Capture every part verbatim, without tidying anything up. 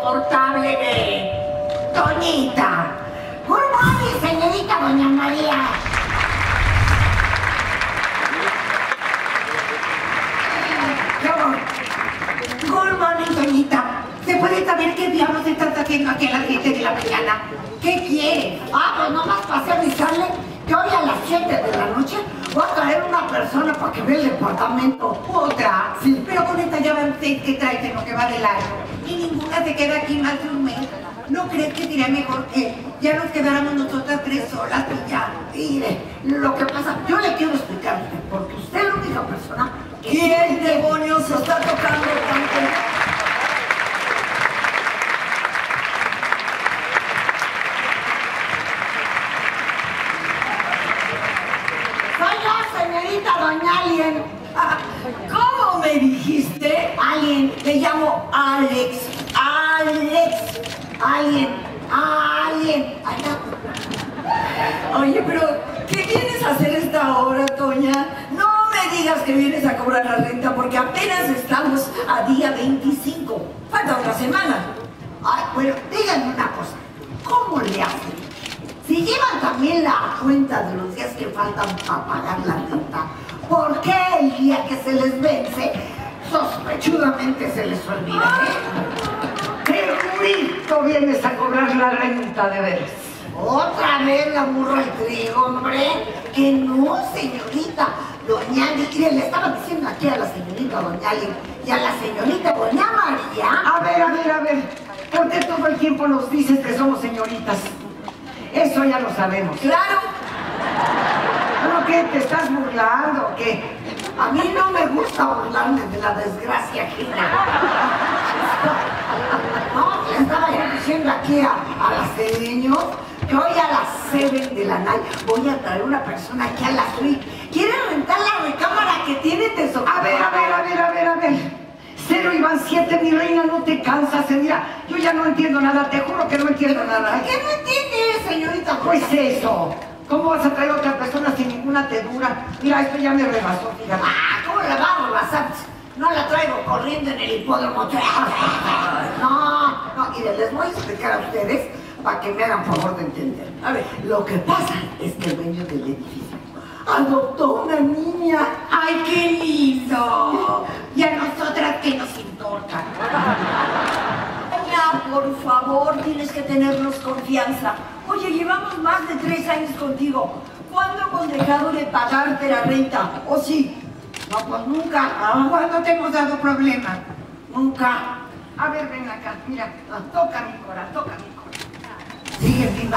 insoportable de Doñita. Good morning, señorita Doña María. Good morning, Doñita. ¿Se puede saber qué diablos estás haciendo aquí a las siete de la mañana? ¿Qué quieres? Ah, pues nomás para avisarle que hoy a las siete de la noche voy a traer una persona para que vea el departamento. ¿Otra? Sí. Pero con esta ya van seis que traes en lo que va del año. Y ninguna se queda aquí más de un mes. ¿No crees que sería mejor que ya nos quedáramos nosotras tres solas y ya? Mire, lo que pasa, yo le quiero explicar a usted, porque usted es la única persona que... ¿Quién demonios se está tocando tanto? Doña Alien. ¿Cómo me dijiste? Alien, le llamo Alex. Alex. Alien. Alien. Oye, pero ¿qué vienes a hacer esta hora, Toña? No me digas que vienes a cobrar la renta porque apenas estamos a día veinticinco. Falta una semana. Ay, bueno, díganme una cosa. ¿Cómo le hacen? Si llevan también la cuenta de los días que faltan para pagar la renta, ¿por qué el día que se les vence, sospechudamente se les olvida? ¡Qué bonito vienes a cobrar la renta, de veras! Otra vez la burra al trigo, hombre. Que no, señorita Doña Ali. Mire, le estaba diciendo aquí a la señorita Doña Ali y a la señorita Doña María. A ver, a ver, a ver. ¿Por qué todo el tiempo nos dices que somos señoritas? Eso ya lo sabemos. ¡Claro! ¿Pero qué? ¿Te estás burlando o qué? A mí no me gusta burlarme de la desgracia ajena. No, le estaba yo diciendo aquí a, a las señores que hoy a las siete de la noche voy a traer una persona aquí a la suite. ¿Quieren rentar la recámara que tiene tesoro? A ver, a ver, a ver, a ver, a ver. Cero y van siete, mi reina, no te cansas. Mira, yo ya no entiendo nada, te juro que no entiendo nada. ¿Qué no entiende, señorita? Pues eso. ¿Cómo vas a traer a otra persona sin ninguna tedura? Mira, esto ya me rebasó, fíjate. Ah, ¿cómo la va a rebasar? No la traigo corriendo en el hipódromo. No, no, y les voy a explicar a ustedes para que me hagan favor de entender. A ver, lo que pasa es que el dueño del edificio adoptó una niña. ¡Ay, qué lindo! Y a nosotras, ¿qué nos importa? Doña, por favor, tienes que tenernos confianza. Oye, llevamos más de tres años contigo. ¿Cuándo hemos dejado de pagarte la renta? ¿O sí? No, pues nunca. ¿Cuándo te hemos dado problema? Nunca. A ver, ven acá, mira, toca mi cora, toca mi cora. Sigue viva.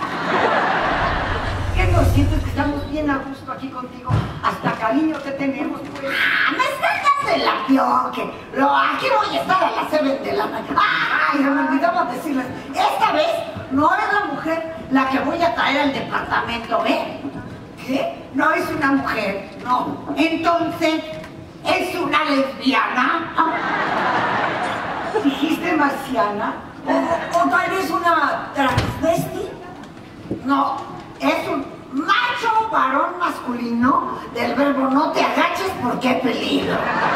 ¿Qué nos sientes que estamos bien a gusto aquí contigo? Hasta cariño te tenemos, pues. ¡Ah, me estás dando el apioque! Lo, aquí voy a estar a las siete de la mañana. ¡Ay, me olvidaba decirles! Esta vez no es la mujer la que voy a traer al departamento, ¿eh? ¿Qué? No es una mujer, no. Entonces, ¿es una lesbiana? ¿Dijiste marciana? ¿O, o tal vez una transvesti? No, es un macho varón masculino del verbo no te agaches porque hay peligro.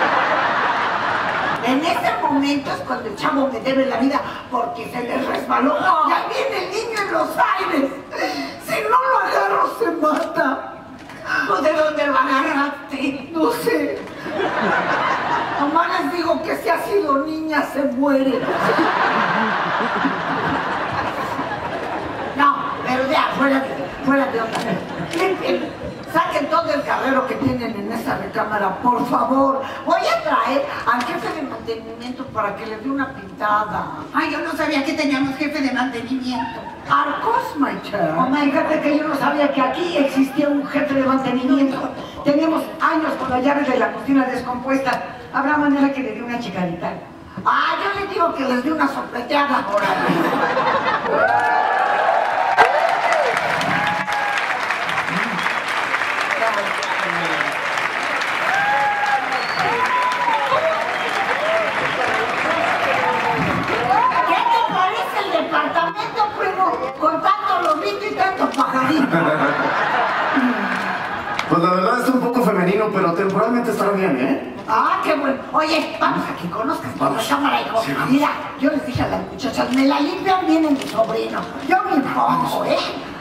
En ese momento es cuando el chavo me debe la vida porque se le resbaló. Y ahí viene el niño en los aires. Si no lo agarro, se mata. ¿O de dónde lo agarraste? No sé. Nomás les digo que si ha sido niña, se muere. No, pero ya, fuera de, fuera de onda. Limpien, saquen todo el carrero que tienen en esa recámara, por favor. Voy a traer al jefe de mantenimiento para que le dé una pintada. Ay, yo no sabía que teníamos jefe de mantenimiento. Arcos, my child. Oh, fíjate que yo no sabía que aquí existía un jefe de mantenimiento. Teníamos años con la llave de la cocina descompuesta. ¿Habrá manera que le dé una chicadita? Ah, yo le digo que les dé una sopleteada por ahí. Pues la verdad es un poco femenino camino, pero temporalmente estará bien, ¿eh? Ah, qué bueno. Oye, vamos a que conozcas por la cámara, hijo. Sí, vamos. Mira, yo les dije a las muchachas, me la limpian bien en mi sobrino. Yo me impongo, ¿eh?